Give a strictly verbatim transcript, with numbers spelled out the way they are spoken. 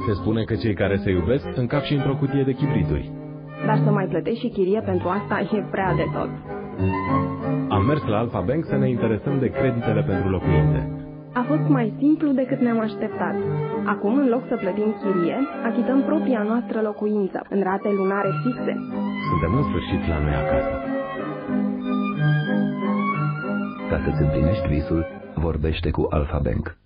Se spune că cei care se iubesc încap și într-o cutie de chibrituri. Dar să mai plătești și chirie pentru asta e prea de tot. Am mers la Alpha Bank să ne interesăm de creditele pentru locuințe. A fost mai simplu decât ne-am așteptat. Acum, în loc să plătim chirie, achităm propria noastră locuință, în rate lunare fixe. Suntem în sfârșit la noi acasă. Ca să-ți împlinești visul, vorbește cu Alpha Bank.